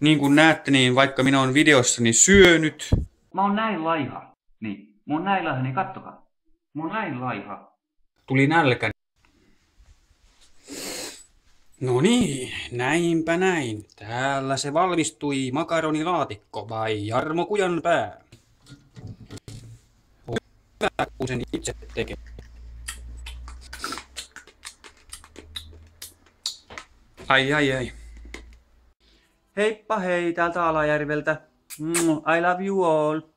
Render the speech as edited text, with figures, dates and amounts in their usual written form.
Niin kuin näette, niin vaikka minä olen videossani syönyt. Mä oon näin laiha. Niin. Mä oon näin laiha, niin kattokaa. Mä oon näin laiha. Tuli nälkä. No niin, näinpä näin. Täällä se valmistui makaronilaatikko vai Jarmo Kujanpää. On hyvä, kun sen itse tekee. Ai. Heippa hei, täältä Alajärveltä. I love you all.